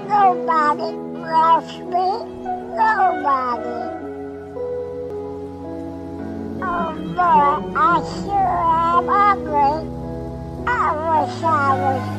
Nobody loves me. Nobody. Oh boy, I sure am ugly. I wish I was